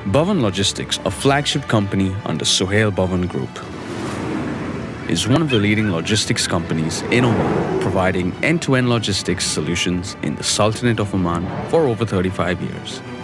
Bahwan Logistics, a flagship company under Suhail Bahwan Group, is one of the leading logistics companies in Oman, providing end-to-end logistics solutions in the Sultanate of Oman for over 35 years.